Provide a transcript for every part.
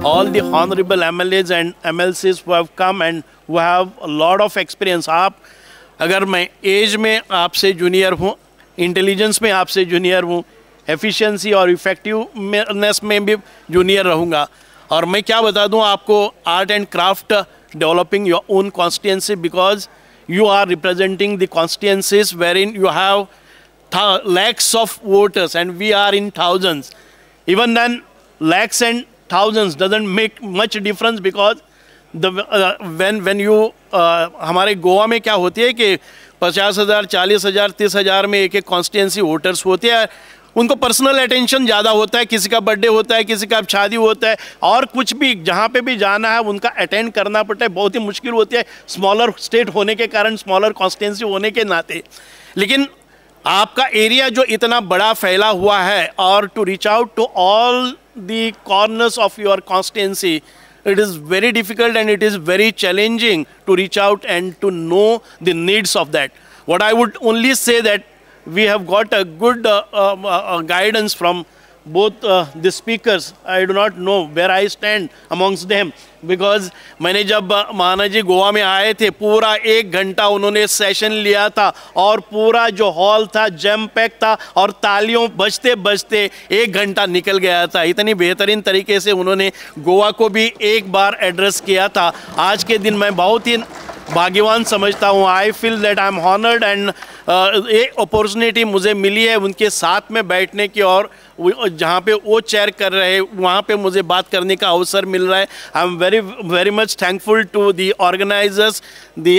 all the honorable MLAs and MLCs who have come and who have a lot of experience. आप अगर मैं as में आपसे junior हूँ, इंटेलिजेंस में आपसे जूनियर हूँ, एफिशिएंसी और इफेक्टिवनेस में भी जूनियर रहूँगा। और मैं क्या बता दूँ आपको, art and craft developing your own constituency, because you are representing the constituencies wherein you have lakhs of voters and we are in thousands. Even then, lakhs and thousands doesn't make much difference, because the when you हमारे गोवा में क्या होती है कि 50,000, 40,000, 30,000 में एक constituency voters होते हैं। उनको पर्सनल अटेंशन ज़्यादा होता है, किसी का बर्थडे होता है, किसी का शादी होता है, और कुछ भी जहाँ पे भी जाना है उनका अटेंड करना पड़ता है। बहुत ही मुश्किल होती है, स्मॉलर स्टेट होने के कारण, स्मॉलर कॉन्स्टिट्यूंसी होने के नाते। लेकिन आपका एरिया जो इतना बड़ा फैला हुआ है, और to reach out to all the corners of your constituency, it is very difficult and it is very challenging to reach out and to know the needs of that. What I would only say that we have got a good guidance from both the speakers. I do not know where I stand amongst them, because मैंने जब महाना जी गोवा में आए थे, पूरा 1 घंटा उन्होंने session लिया था, और पूरा जो हॉल था जैम पैक था, और तालियों बजते बजते 1 घंटा निकल गया था। इतनी बेहतरीन तरीके से उन्होंने गोवा को भी एक बार एड्रेस किया था। आज के दिन मैं बहुत ही भाग्यवान समझता हूँ। I feel that I am honoured, and एक अपॉर्चुनिटी मुझे मिली है उनके साथ में बैठने की, और जहाँ पे वो चेयर कर रहे हैं वहाँ पे मुझे बात करने का अवसर मिल रहा है। I am very much thankful to the organisers, the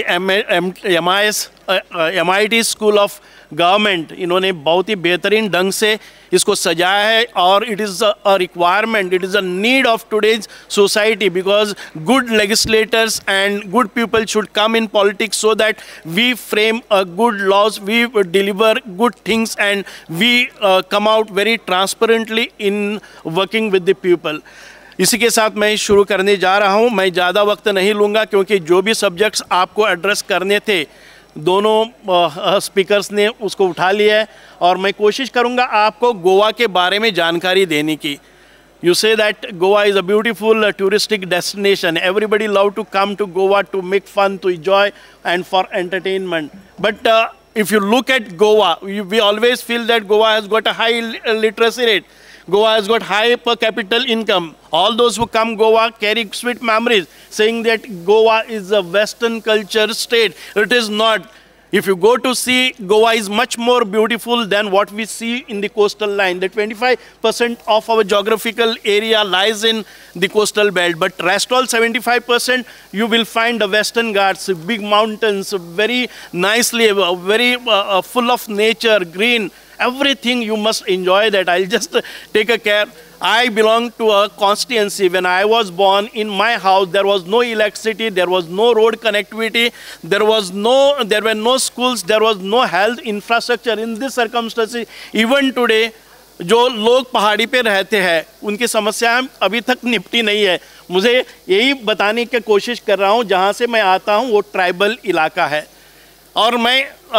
MIT school of government. इन्होंने बहुत ही बेहतरीन ढंग से इसको सजाया है, और it is a requirement, it is a need of today's society, because good legislators and good people should come in politics so that we frame a good laws, we deliver good things, and we come out very transparently in working with the people. इसी के साथ मैं शुरू करने जा रहा हूँ। मैं ज़्यादा वक्त नहीं लूँगा, क्योंकि जो भी सब्जेक्ट्स आपको एड्रेस करने थे दोनों स्पीकर्स ने उसको उठा लिया है, और मैं कोशिश करूंगा आपको गोवा के बारे में जानकारी देने की। You say that Goa is a beautiful touristic destination, everybody love to come to Goa to make fun, to enjoy and for entertainment. But if you look at Goa, we always feel that Goa has got a high literacy rate. Goa has got high per capita income. All those who come Goa carry sweet memories, saying that Goa is a Western culture state. It is not. If you go to see, Goa is much more beautiful than what we see in the coastal line. The 25% of our geographical area lies in the coastal belt, but rest all 75% you will find the Western Ghats, big mountains, very nicely, very full of nature, green. Everything you must enjoy that. I'll just take a care. I belong to a constituency. When I was born, in my house there was no electricity, there was no road connectivity, there were no schools, there was no health infrastructure. In this circumstances, even today, जो लोग पहाड़ी पे रहते हैं उनकी समस्याएं अभी तक निपटी नहीं है। मुझे यही बताने की कोशिश कर रहा हूँ, जहाँ से मैं आता हूँ वो ट्राइबल इलाका है, और मैं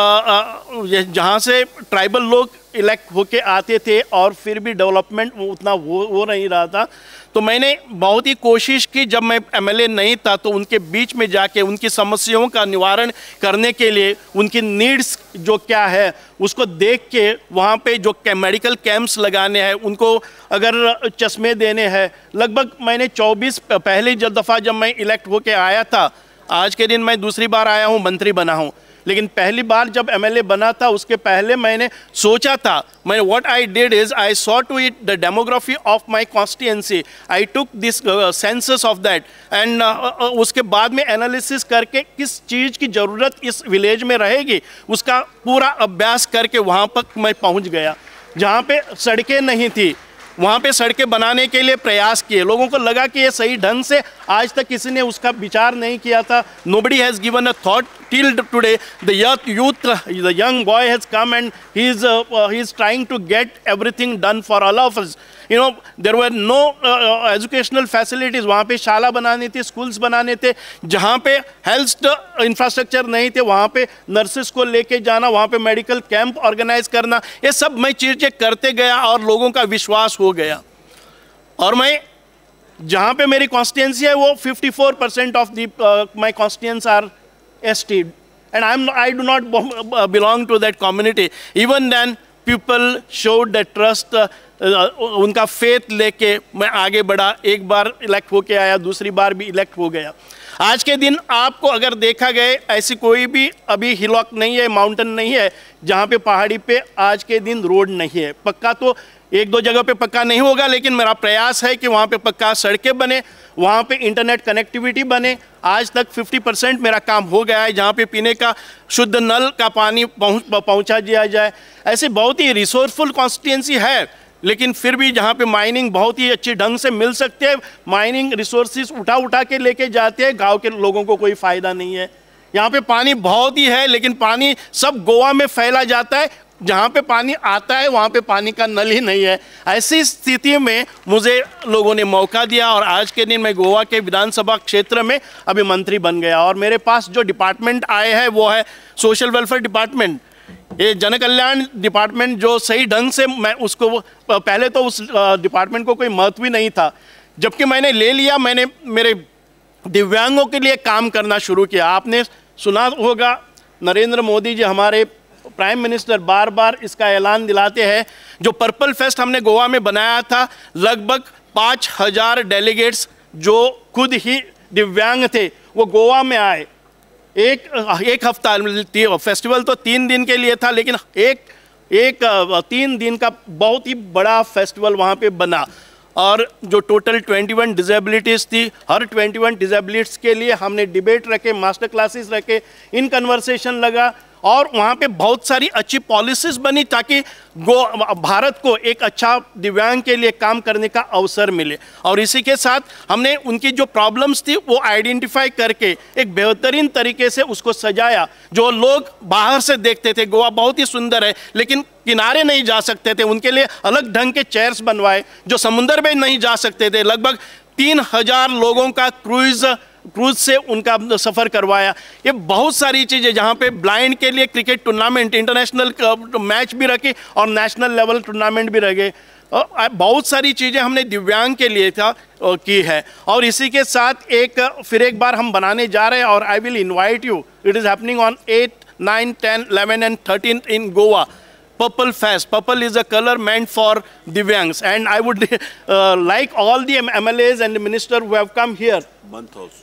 जहाँ से ट्राइबल लोग इलेक्ट होके आते थे और फिर भी डेवलपमेंट उतना हो नहीं रहा था, तो मैंने बहुत ही कोशिश की, जब मैं MLA नहीं था तो उनके बीच में जाके उनकी समस्याओं का निवारण करने के लिए, उनकी नीड्स जो क्या है उसको देख के, वहाँ पे जो मेडिकल कैंप्स लगाने हैं, उनको अगर चश्मे देने हैं। लगभग मैंने 24 पहली दफ़ा जब मैं इलेक्ट होके आया था, आज के दिन मैं दूसरी बार आया हूँ, मंत्री बना हूँ, लेकिन पहली बार जब MLA बना था उसके पहले मैंने सोचा था, मैं what I did is I saw to it the demography of my constituency, I took this census of that, and उसके बाद में एनालिसिस करके किस चीज़ की ज़रूरत इस विलेज में रहेगी उसका पूरा अभ्यास करके वहाँ तक मैं पहुँच गया। जहाँ पे सड़कें नहीं थी वहाँ पे सड़कें बनाने के लिए प्रयास किए, लोगों को लगा कि ये सही ढंग से आज तक किसी ने उसका विचार नहीं किया था। Nobody has given a thought till today. The young boy has come and he is trying to get everything done for all of us. You know, there were no educational facilities. वहाँ पे शाला बनाने थे, schools बनाने थे, जहाँ पे health infrastructure नहीं थे वहाँ पे नर्सेस को लेके जाना, वहाँ पे मेडिकल कैंप ऑर्गेनाइज करना, ये सब मैं चीज़ें करते गया और लोगों का विश्वास हो गया। और मैं जहाँ पे मेरी कॉन्स्टिट्यूंसी है वो 54% of the my constituents are ST, and I do not belong to that community. Even then people showed that trust, उनका फेथ लेके मैं आगे बढ़ा, एक बार इलेक्ट होके आया, दूसरी बार भी इलेक्ट हो गया। आज के दिन आपको अगर देखा गए ऐसी कोई भी अभी हिलॉक नहीं है, माउंटेन नहीं है जहाँ पे पहाड़ी पे आज के दिन रोड नहीं है। पक्का तो एक दो जगह पे पक्का नहीं होगा, लेकिन मेरा प्रयास है कि वहाँ पे पक्का सड़कें बने, वहाँ पे इंटरनेट कनेक्टिविटी बने। आज तक 50% मेरा काम हो गया है, जहाँ पे पीने का शुद्ध नल का पानी पहुँचा दिया जाए। ऐसी बहुत ही रिसोर्सफुल कॉन्स्टिट्यूंसी है, लेकिन फिर भी जहाँ पे माइनिंग बहुत ही अच्छी ढंग से मिल सकते हैं, माइनिंग रिसोर्सेज उठा के लेके जाते हैं, गांव के लोगों को कोई फ़ायदा नहीं है। यहाँ पे पानी बहुत ही है, लेकिन पानी सब गोवा में फैला जाता है, जहाँ पे पानी आता है वहाँ पे पानी का नल ही नहीं है। ऐसी स्थिति में मुझे लोगों ने मौका दिया और आज के दिन मैं गोवा के विधानसभा क्षेत्र में अभी मंत्री बन गया। और मेरे पास जो डिपार्टमेंट आए हैं वो है सोशल वेलफेयर डिपार्टमेंट, ये जन कल्याण डिपार्टमेंट, जो सही ढंग से मैं उसको, पहले तो उस डिपार्टमेंट को कोई महत्व ही नहीं था, जबकि मैंने ले लिया, मैंने मेरे दिव्यांगों के लिए काम करना शुरू किया। आपने सुना होगा नरेंद्र मोदी जी हमारे प्राइम मिनिस्टर बार बार इसका ऐलान दिलाते हैं, जो पर्पल फेस्ट हमने गोवा में बनाया था, लगभग 5000 डेलीगेट्स जो खुद ही दिव्यांग थे वो गोवा में आए। एक हफ्ता, फेस्टिवल तो 3 दिन के लिए था, लेकिन एक 3 दिन का बहुत ही बड़ा फेस्टिवल वहाँ पे बना। और जो टोटल 21 डिसेबिलिटीज़ थी, हर 21 डिसेबिलिटीज़ के लिए हमने डिबेट रखे, मास्टर क्लासेस रखे, इन कन्वर्सेशन लगा, और वहाँ पे बहुत सारी अच्छी पॉलिसीज़ बनी ताकि भारत को एक अच्छा दिव्यांग के लिए काम करने का अवसर मिले। और इसी के साथ हमने उनकी जो प्रॉब्लम्स थी वो आइडेंटिफाई करके एक बेहतरीन तरीके से उसको सजाया। जो लोग बाहर से देखते थे गोवा बहुत ही सुंदर है, लेकिन किनारे नहीं जा सकते थे, उनके लिए अलग ढंग के चेयर्स बनवाए। जो समुंदर में नहीं जा सकते थे, लगभग 3000 लोगों का क्रूज से उनका सफ़र करवाया। ये बहुत सारी चीज़ें, जहाँ पे ब्लाइंड के लिए क्रिकेट टूर्नामेंट, इंटरनेशनल मैच भी रखे और नेशनल लेवल टूर्नामेंट भी रखे। बहुत सारी चीज़ें हमने दिव्यांग के लिए की है। और इसी के साथ फिर एक बार हम बनाने जा रहे हैं, और I will invite you, it is happening on 8, 9, 10, 11 and 13 in Goa. Purple Fest. Purple is a color meant for Divyangs, and I would like all the MLAs and the minister who have come here. Month also.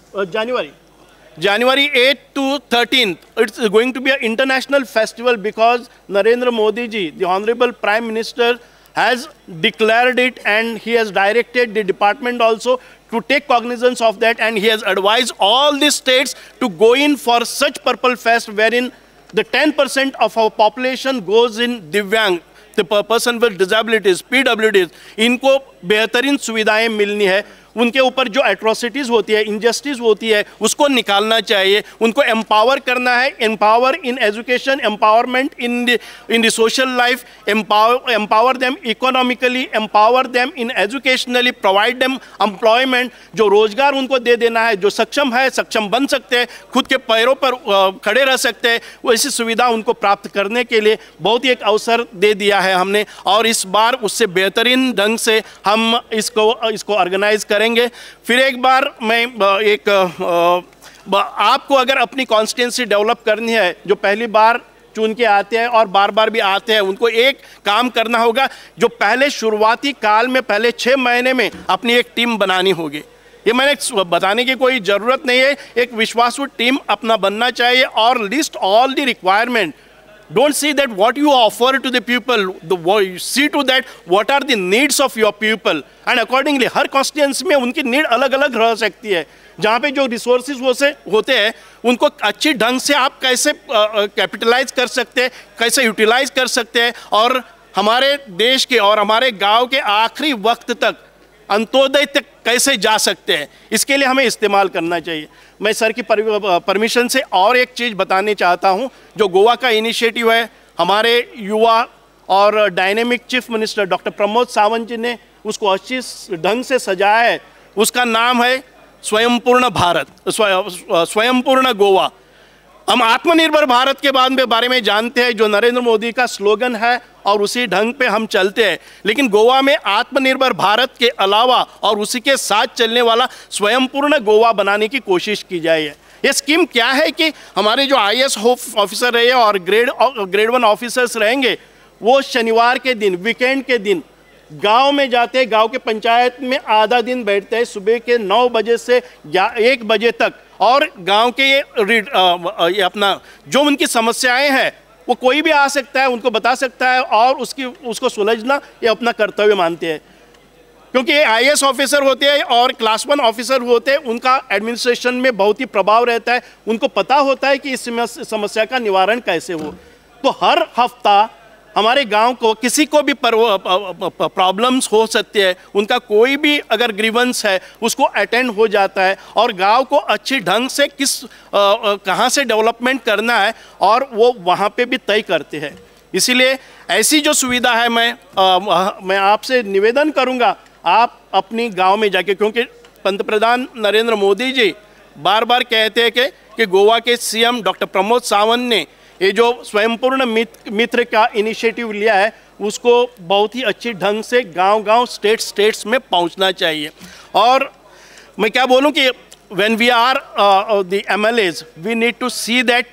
January 8th to 13th. It's going to be an international festival because Narendra Modi ji, the Honorable Prime Minister, has declared it, and he has directed the department also to take cognizance of that, and he has advised all the states to go in for such Purple Fest wherein the 10% of our population goes in Divyang, the person with disabilities, PWDs. इनको बेहतरीन सुविधाएं मिलनी है, उनके ऊपर जो atrocities होती है, इनजस्टिस होती है, उसको निकालना चाहिए, उनको एम्पावर करना है, empower in education, empowerment in the social life, empower them economically, empower them in educationally, provide them employment, जो रोज़गार उनको दे देना है, जो सक्षम है सक्षम बन सकते हैं, खुद के पैरों पर खड़े रह सकते हैं, वैसी सुविधा उनको प्राप्त करने के लिए बहुत ही एक अवसर दे दिया है हमने। और इस बार उससे बेहतरीन ढंग से हम इसको ऑर्गेनाइज करेंगे। फिर एक बार मैं आपको अगर अपनी कॉन्स्टिट्यूंसी डेवलप करनी है, जो पहली बार चुन के आते हैं और बार बार भी आते हैं, उनको एक काम करना होगा, जो पहले शुरुआती काल में पहले 6 महीने में अपनी एक टीम बनानी होगी। ये मैंने बताने की कोई ज़रूरत नहीं है, एक विश्वासु टीम अपना बनना चाहिए और list all the requirement. Don't see that what you offer to the people, see to that what are the needs of your people, and accordingly हर constituency में उनकी नीड अलग अलग रह सकती है। जहाँ पे जो रिसोर्सेज होते हैं उनको अच्छी ढंग से आप कैसे कैपिटलाइज कर सकते हैं, कैसे यूटिलाइज कर सकते हैं, और हमारे देश के और हमारे गांव के आखिरी वक्त तक, अंत्योदय तक कैसे जा सकते हैं, इसके लिए हमें इस्तेमाल करना चाहिए। मैं सर की परमिशन से और एक चीज़ बताने चाहता हूं, जो गोवा का इनिशिएटिव है, हमारे युवा और dynamic chief minister doctor Pramod Sawant ji ने उसको अच्छी ढंग से सजाया है। उसका नाम है स्वयंपूर्ण भारत, स्वयंपूर्ण गोवा। हम आत्मनिर्भर भारत के बारे में जानते हैं, जो नरेंद्र मोदी का स्लोगन है, और उसी ढंग पे हम चलते हैं। लेकिन गोवा में आत्मनिर्भर भारत के अलावा और उसी के साथ चलने वाला स्वयंपूर्ण गोवा बनाने की कोशिश की जाए। ये स्कीम क्या है कि हमारे जो IAS ऑफिसर रहे और ग्रेड 1 ऑफिसर्स रहेंगे, वो शनिवार के दिन, वीकेंड के दिन गांव में जाते हैं, गांव के पंचायत में आधा दिन बैठते हैं, सुबह के 9 बजे से 1 बजे तक, और गांव के ये अपना जो उनकी समस्याएं हैं वो कोई भी आ सकता है, उनको बता सकता है, और उसको सुलझना ये अपना कर्तव्य मानते हैं। क्योंकि ये IAS ऑफिसर होते हैं और क्लास 1 ऑफिसर होते हैं, उनका एडमिनिस्ट्रेशन में बहुत ही प्रभाव रहता है, उनको पता होता है कि इस समस्या का निवारण कैसे हो। तो हर हफ्ता हमारे गांव को किसी को भी प्रॉब्लम्स हो सकते हैं, उनका कोई भी अगर ग्रीवेंस है उसको अटेंड हो जाता है, और गांव को अच्छी ढंग से कहां से डेवलपमेंट करना है और वो वहां पे भी तय करते हैं। इसीलिए ऐसी जो सुविधा है, मैं आपसे निवेदन करूंगा, आप अपनी गांव में जाके, क्योंकि पंतप्रधान नरेंद्र मोदी जी बार बार कहते हैं कि गोवा के CM डॉक्टर प्रमोद सावंत ने ये जो स्वयंपूर्ण मित्र का इनिशिएटिव लिया है, उसको बहुत ही अच्छी ढंग से गांव-गांव, स्टेट्स में पहुंचना चाहिए। और मैं क्या बोलूं कि when we are the MLAs, we need to see that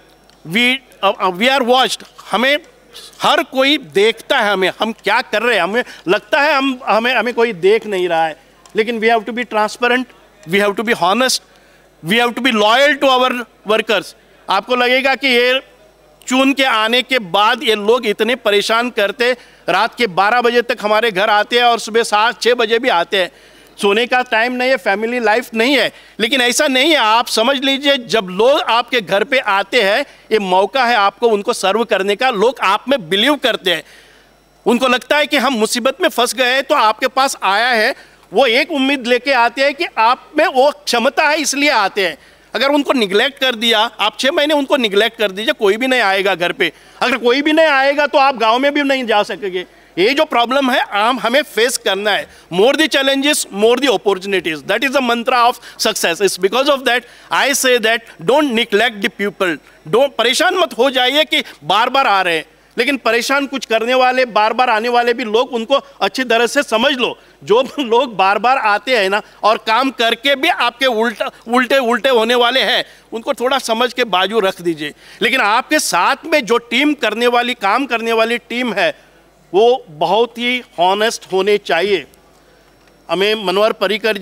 we are watched। हमें हर कोई देखता है, हम क्या कर रहे हैं, हमें लगता है हमें कोई देख नहीं रहा है, लेकिन we have to be transparent, we have to be honest, we have to be loyal to our workers। आपको लगेगा कि ये चुन के आने के बाद ये लोग इतने परेशान करते, रात के 12 बजे तक हमारे घर आते हैं और सुबह 7-6 बजे भी आते हैं। सोने का टाइम नहीं है, फैमिली लाइफ नहीं है, लेकिन ऐसा नहीं है। आप समझ लीजिए, जब लोग आपके घर पे आते हैं, ये मौका है आपको उनको सर्व करने का। लोग आप में बिलीव करते हैं, उनको लगता है कि हम मुसीबत में फंस गए हैं तो आपके पास आया है, वो एक उम्मीद लेके आते हैं कि आप में वो क्षमता है, इसलिए आते हैं। अगर उनको निगलेक्ट कर दिया, आप 6 महीने उनको निगलेक्ट कर दीजिए, कोई भी नहीं आएगा घर पे। अगर कोई भी नहीं आएगा तो आप गांव में भी नहीं जा सकेंगे। ये जो प्रॉब्लम है हमें फेस करना है। More the challenges, more the opportunities, that is the mantra of success. It's because of that I say that don't neglect the people. Don't परेशान मत हो जाइए कि बार बार आ रहे हैं, लेकिन परेशान कुछ करने वाले, बार बार आने वाले भी लोग, उनको अच्छी तरह से समझ लो। जो लोग बार बार आते हैं ना, और काम करके भी आपके उल्टे होने वाले हैं, उनको थोड़ा समझ के बाजू रख दीजिए। लेकिन आपके साथ में जो टीम करने वाली, काम करने वाली टीम है, वो बहुत ही हॉनेस्ट होने चाहिए। हमें मनोहर पर्रिकर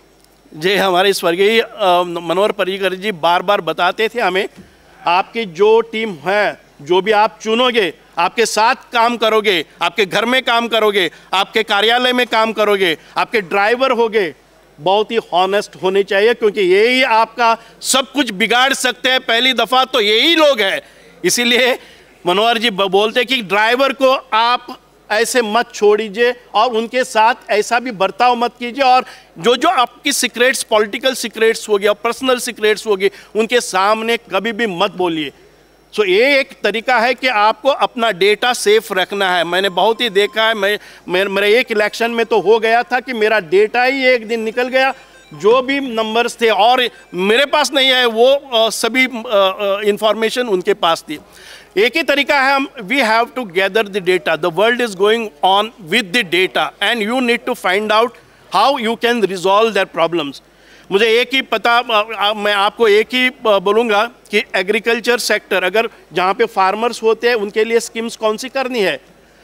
जी हमारे स्वर्गीय मनोहर पर्रिकर जी बार बार बताते थे हमें, आपकी जो टीम है, जो भी आप चुनोगे, आपके साथ काम करोगे, आपके घर में काम करोगे, आपके कार्यालय में काम करोगे, आपके ड्राइवर होगे, बहुत ही हॉनेस्ट होने चाहिए, क्योंकि यही आपका सब कुछ बिगाड़ सकते हैं। पहली दफ़ा तो यही लोग हैं। इसीलिए मनोहर जी बोलते हैं कि ड्राइवर को आप ऐसे मत छोड़िए और उनके साथ ऐसा भी बर्ताव मत कीजिए, और जो आपकी सीक्रेट्स, पॉलिटिकल सीक्रेट्स हो गया, पर्सनल सीक्रेट्स हो गए, उनके सामने कभी भी मत बोलिए। सो ये एक तरीका है कि आपको अपना डेटा सेफ रखना है। मैंने बहुत ही देखा है, मेरे एक इलेक्शन में तो हो गया था कि मेरा डेटा ही एक दिन निकल गया, जो भी नंबर्स थे, और मेरे पास नहीं है, वो सभी इंफॉर्मेशन उनके पास थी। एक ही तरीका है, we have to gather the data. The world is going on with the data and you need to find out how you can resolve that problems. मुझे एक ही पता, मैं आपको एक ही बोलूँगा कि एग्रीकल्चर सेक्टर, अगर जहाँ पे फार्मर्स होते हैं उनके लिए स्कीम्स कौन सी करनी है,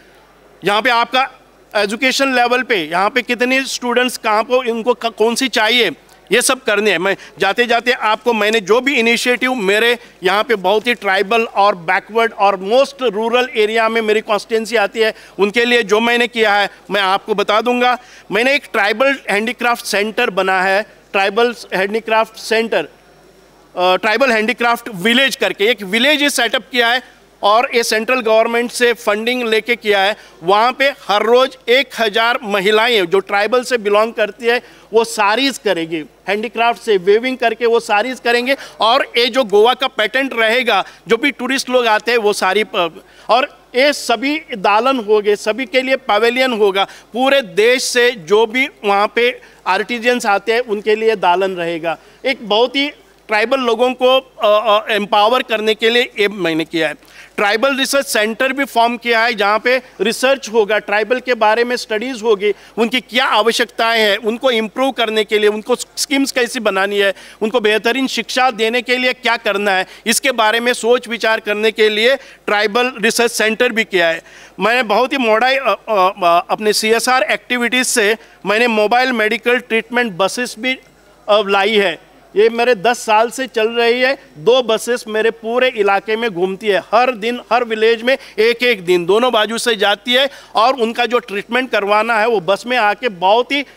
यहाँ पे आपका एजुकेशन लेवल पे, यहाँ पे कितने स्टूडेंट्स कहाँ पे, उनको कौन सी चाहिए, ये सब करने हैं। मैं जाते जाते आपको, मैंने जो भी इनिशिएटिव मेरे यहाँ पे बहुत ही ट्राइबल और बैकवर्ड और मोस्ट रूरल एरिया में मेरी कॉन्स्टिट्यूंसी आती है, उनके लिए जो मैंने किया है मैं आपको बता दूंगा। मैंने एक ट्राइबल हैंडीक्राफ्ट सेंटर बना है, tribal handicraft centre, tribal handicraft village करके एक विलेज ही सेटअप किया है, और ये सेंट्रल गवर्नमेंट से फंडिंग लेके किया है। वहाँ पे हर रोज़ 1000 महिलाएं जो ट्राइबल से बिलोंग करती है, वो साड़ीज़ करेगी, हैंडीक्राफ्ट से वेविंग करके वो साड़ीज़ करेंगे, और ये जो गोवा का पैटेंट रहेगा, जो भी टूरिस्ट लोग आते हैं वो साड़ी, और ये सभी दालन हो गए, सभी के लिए पवेलियन होगा। पूरे देश से जो भी वहाँ पे आर्टिजन्स आते हैं उनके लिए दालन रहेगा। एक बहुत ही ट्राइबल लोगों को एम्पावर करने के लिए ये मैंने किया है। ट्राइबल रिसर्च सेंटर भी फॉर्म किया है जहाँ पे रिसर्च होगा, ट्राइबल के बारे में स्टडीज़ होगी, उनकी क्या आवश्यकताएं हैं, उनको इम्प्रूव करने के लिए उनको स्कीम्स कैसी बनानी है, उनको बेहतरीन शिक्षा देने के लिए क्या करना है, इसके बारे में सोच विचार करने के लिए ट्राइबल रिसर्च सेंटर भी किया है। मैंने बहुत ही अपने CSR एक्टिविटीज़ से मैंने मोबाइल मेडिकल ट्रीटमेंट बसेस भी लाई है। ये मेरे 10 साल से चल रही है। 2 बसेस मेरे पूरे इलाके में घूमती है, हर दिन हर विलेज में एक दिन दोनों बाजू से जाती है, और उनका जो ट्रीटमेंट करवाना है वो बस में आके बहुत ही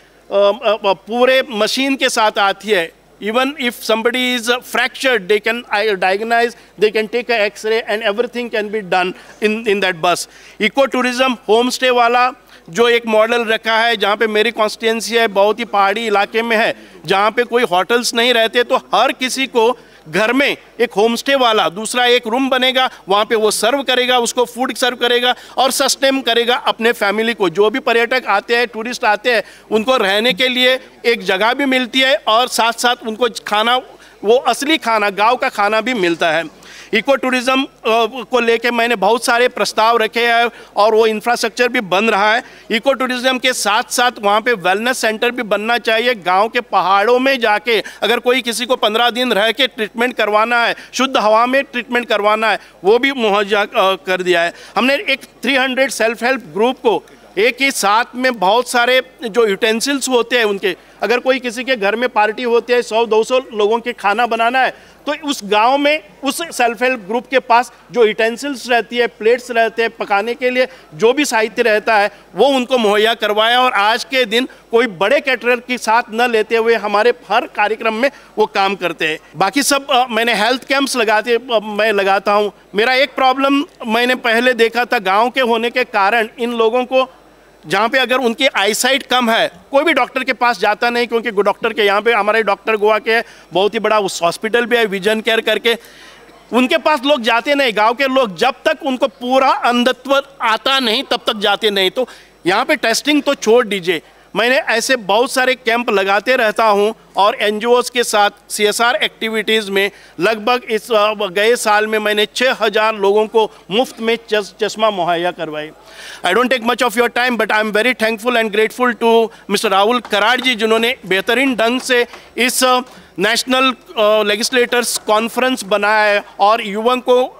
पूरे मशीन के साथ आती है। Even if somebody is fractured, they can diagnose, they can take a X-ray and everything can be done in that bus. Eco tourism home stay वाला जो एक मॉडल रखा है, जहाँ पे मेरी कॉन्स्टिट्यूंसी है बहुत ही पहाड़ी इलाके में है, जहाँ पे कोई होटल्स नहीं रहते, तो हर किसी को घर में एक होम स्टे वाला दूसरा एक रूम बनेगा, वहाँ पे वो सर्व करेगा, उसको फूड सर्व करेगा और सस्टेन करेगा अपने फैमिली को। जो भी पर्यटक आते हैं, टूरिस्ट आते हैं, उनको रहने के लिए एक जगह भी मिलती है और साथ साथ उनको खाना, वो असली खाना, गांव का खाना भी मिलता है। इको टूरिज़्म को लेके मैंने बहुत सारे प्रस्ताव रखे हैं और वो इंफ्रास्ट्रक्चर भी बन रहा है। इको टूरिज़्म के साथ साथ वहाँ पे वेलनेस सेंटर भी बनना चाहिए। गांव के पहाड़ों में जाके अगर कोई किसी को 15 दिन रह के ट्रीटमेंट करवाना है, शुद्ध हवा में ट्रीटमेंट करवाना है, वो भी मुहैया कर दिया है। हमने एक 300 सेल्फ हेल्प ग्रुप को एक ही साथ में बहुत सारे जो यूटेंसिल्स होते हैं उनके, अगर कोई किसी के घर में पार्टी होती है, 100-200 लोगों के खाना बनाना है, तो उस गांव में उस सेल्फ हेल्प ग्रुप के पास जो यूटेंसिल्स रहती है, प्लेट्स रहते हैं, पकाने के लिए जो भी साहित्य रहता है, वो उनको मुहैया करवाया। और आज के दिन कोई बड़े कैटरर के साथ न लेते हुए हमारे हर कार्यक्रम में वो काम करते हैं। बाकी सब मैंने हेल्थ कैंप्स मैं लगाता हूँ। मेरा एक प्रॉब्लम मैंने पहले देखा था, गाँव के होने के कारण इन लोगों को, जहाँ पे अगर उनकी आईसाइट कम है, कोई भी डॉक्टर के पास जाता नहीं, क्योंकि डॉक्टर के यहाँ पे हमारे डॉक्टर गोवा के बहुत ही बड़ा उस हॉस्पिटल भी है, विजन केयर करके, उनके पास लोग जाते नहीं। गांव के लोग जब तक उनको पूरा अंधत्व आता नहीं तब तक जाते नहीं। तो यहाँ पे टेस्टिंग तो छोड़ दीजिए, मैंने ऐसे बहुत सारे कैंप लगाते रहता हूँ और NGOs के साथ CSR एक्टिविटीज़ में लगभग इस गए साल में मैंने 6000 लोगों को मुफ्त में चश्मा मुहैया करवाए। I don't take much of your time, but I am very thankful and grateful to mister Rahul Karad ji, जिन्होंने बेहतरीन ढंग से इस नेशनल लेजिस्लेटर्स कॉन्फ्रेंस बनाया है और युवाओं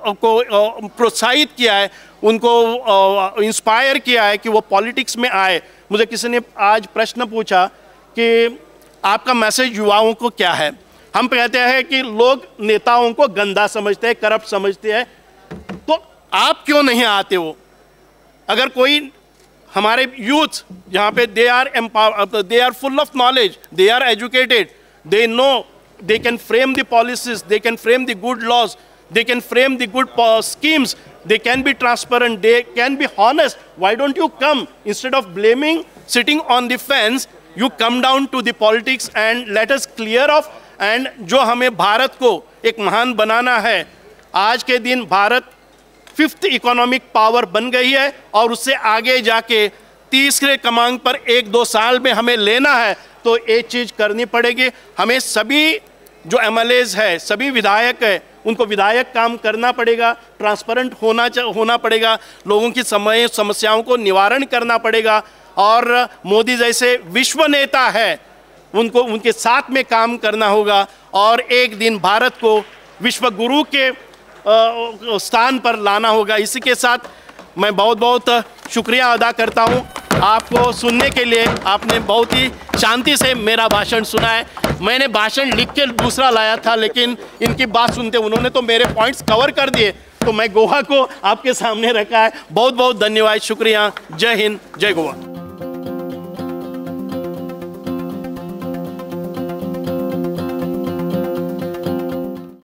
को प्रोत्साहित किया है, उनको इंस्पायर किया है कि वो पॉलिटिक्स में आए। मुझे किसी ने आज प्रश्न पूछा कि आपका मैसेज युवाओं को क्या है। हम कहते हैं कि लोग नेताओं को गंदा समझते हैं, करप्ट समझते हैं, तो आप क्यों नहीं आते हो? अगर कोई हमारे यूथ यहाँ पे they are full of knowledge, they are educated, they know they can frame the policies, they can frame the good laws, they can frame the good schemes, they can be transparent, they can be honest. Why don't you come? Instead of blaming, sitting on the fence, you come down to the politics and let us clear off. And जो हमें भारत को एक महान बनाना है, आज के दिन Bharat 5th economic power बन गई है और उससे आगे जाके तीसरे क्रमांक पर 1-2 साल में हमें लेना है, तो एक चीज़ करनी पड़ेगी। हमें सभी जो MLAs है, सभी विधायक है, उनको विधायक काम करना पड़ेगा, ट्रांसपेरेंट होना पड़ेगा, लोगों की समस्याओं को निवारण करना पड़ेगा, और मोदी जैसे विश्व नेता है उनको उनके साथ में काम करना होगा और एक दिन भारत को विश्व गुरु के स्थान पर लाना होगा। इसी के साथ मैं बहुत बहुत शुक्रिया अदा करता हूँ आपको सुनने के लिए। आपने बहुत ही शांति से मेरा भाषण सुना है। मैंने भाषण लिख के दूसरा लाया था, लेकिन इनकी बात सुनते उन्होंने तो मेरे पॉइंट्स कवर कर दिए, तो मैं गोवा को आपके सामने रखा है। बहुत बहुत धन्यवाद, शुक्रिया। जय हिंद, जय गोवा।